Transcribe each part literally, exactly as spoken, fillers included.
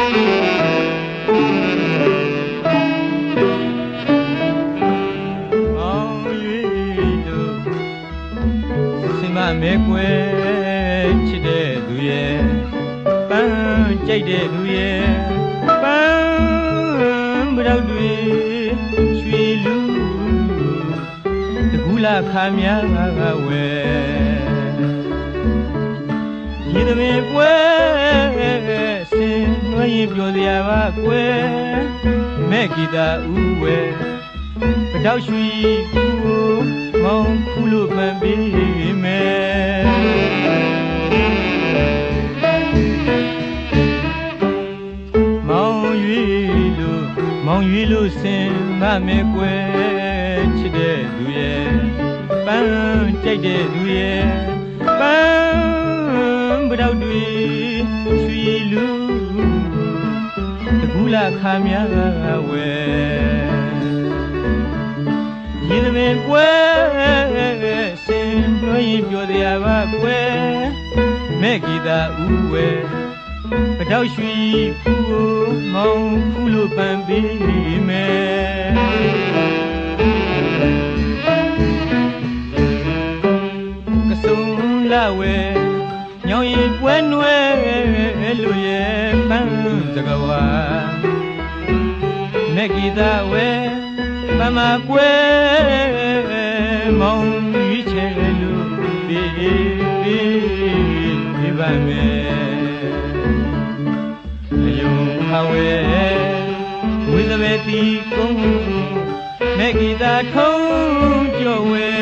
မဲကွယ်ချစ်တဲ့သူရဲ့ပန်းကြိုက်တဲ့သူရဲ့ပန်းမတော့တွေရွှေလူတကူလာခါများကဝဲရေသမင်ကွယ်စင်နှွှဲရင်ပြောစရာပါကွယ်မဲ့ဂီတာဦးဝဲတောက်ရွှေကိုမောင်ခုလို့ပန်ပေးမယ်မောင်ရွေလို့မောင်ရွေလို့စင်မမဲကွယ်ချစ်တဲ့သူရဲ့ပန်းကြိုက်တဲ့သူရဲ့ပန်းပတောက်တွေရွှေလူတကူလာခါများဝဲရေသမင်ကွယ်စင်နှွှဲရင်ပြောစရာပါကွယ်မဲ့ဂီတာဦးဝဲပတောက်ရွှေဖူးကိုမောင်ဖူးလို့ပန်ပေးမယ်ကစုံလာဝဲညောင်ရင်ပွဲနွယ်လို့ရဲ့ပန်းစကဝါမဲ့ဂီတာဝဲမမကွယ်မောင်ရွေးချယ်လို့ပေးပေးပြပါမယ်အယုံဟာဝဲဝိသဘေတီကုန်းမဲ့ဂီတာထုံးကြော်ဝဲ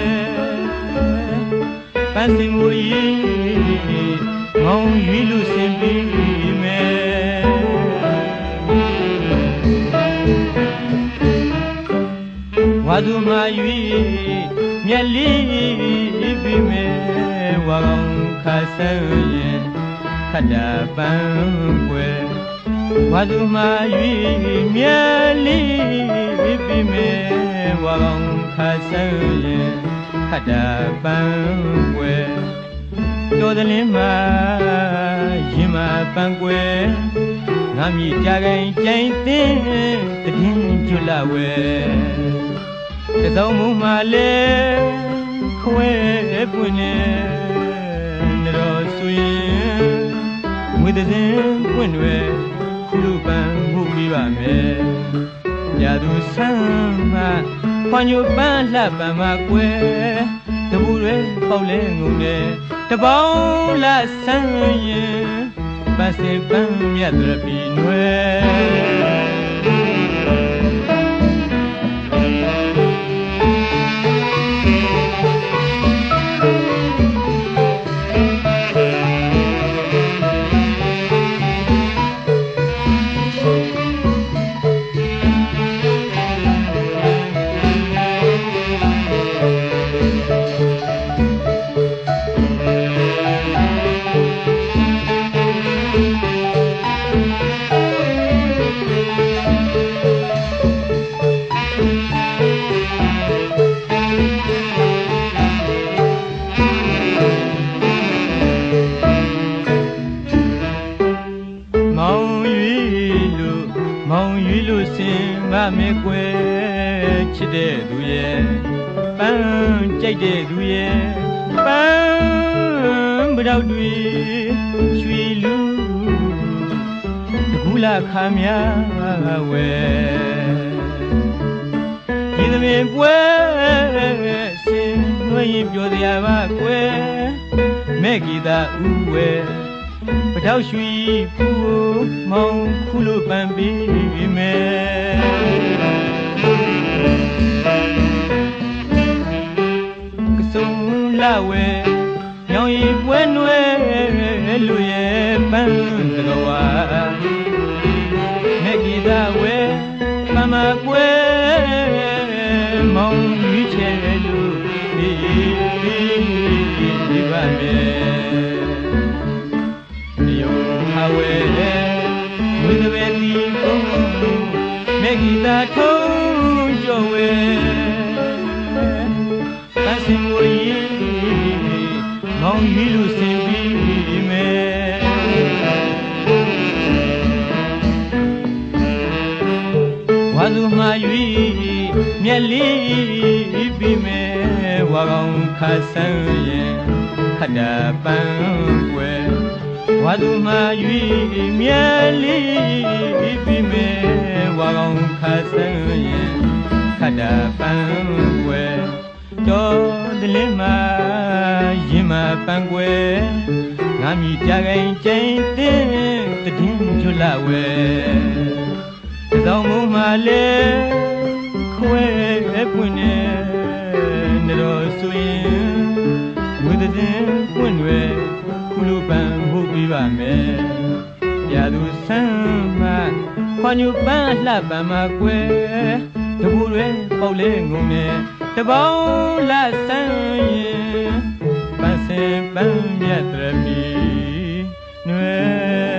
ပန်းစင်မူကြီးမောင်ရွေးလို့စင်ပေးမယ်ဝါသူမာရွေမြက်လေးပြီးမယ်ဝါကောင်ခါဆန်းရင်ခတ်တာပန်းွယ်ဝါသူမာရွေမြက်လေးပြီးမယ်ဝါကောင်ခါဆန်းရင်ခတ်တာပန်းွယ်တော်တလင်းမှာရင်မှာပန်းွယ်ငါမြည်ကြခိုင်ကြိုင်သိတည်င်းကျွလာဝဲတသောင်းမူမှလည်းခွဲပွင့်နေတော်ဆိုရင်ငွေသင်းပွင့်တွေခုလူပန်းမှုပြီးပါမယ်ရာသူဆန်းမှခွန်ညိုပန်းလှပန်းမှာကွယ်တပူတွေပေါက်လဲငုံနေတပေါင်းလာဆန်းရင်ပန်းစေပန်းမြတ်တော်ပြီးနွယ်မဲကွယ်ချစ်တဲ့သူရဲ့ပန်းကြိုက်တဲ့သူရဲ့ပန်းပတောက်တွေရွှေလူတကူလာခါများဝဲရေသမင်ပွဲစင်နှွှဲရင်ပြောစရာပါကွယ်မဲ့ဂီတာဦးဝဲပတောက်ရွှေဖူးမောင်ခုလို့ပန်ပေးမယ်ကစုံလာဝဲညောင်ရီပွဲနွယ်လို့ရဲ့ပန်းစကဝါမဲ့ဂီတာဝဲမမကွယ်မောင်ရွေးချယ်လို့ပေးပေးပါမယ်ယုံဟာဝဲဝိသဘေတီကုန်းမဲ့ဂီတာထုံးကြော်ဝဲပန်းစင်မူကြီးမောင်ရွေးလို့စင်ပြီးမယ်သူမှာ၍မြက်လေးပြီးမဲ့ဝါကောင်ခါဆန်းရင်ခတ်တာပန်းွယ်ဝါသူမှာ၍မြက်လေးပြီးမဲ့ဝါကောင်ခါဆန်းရင်ခတ်တာပန်းွယ်တော်တလင်းမှာရင်မှာပန်းွယ်ငါမြည်ကြခိုင်ကျင်းတဲ့တည်င်းကျွလာဝဲသောင်းမုံမှာလေခွဲပွင့်နေနေတော့ဆိုရင်ဝိသဒင်းပွင့်ွယ်ခုလိုပန်းမှုပြီးပါမယ်ရာသူဆန်းမခွန်ညူပန်းလှပန်းမှာကွယ်တပူတွေပေါက်လဲငုံနေတပေါင်းလာဆန်းရင်ပန်းစင်ပန်းမြတ်တရမီနွယ်